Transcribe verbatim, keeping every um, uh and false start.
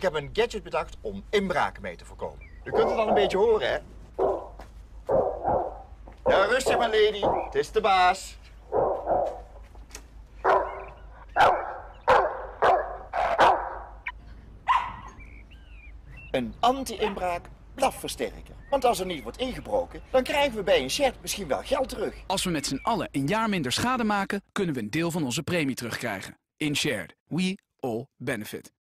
Ik heb een gadget bedacht om inbraken mee te voorkomen. U kunt het al een beetje horen, hè? Ja, rustig maar, lady. Het is de baas. Een anti-inbraak blafversterker. Want als er niet wordt ingebroken, dan krijgen we bij een Shared misschien wel geld terug. Als we met z'n allen een jaar minder schade maken, kunnen we een deel van onze premie terugkrijgen. In Shared. We all benefit.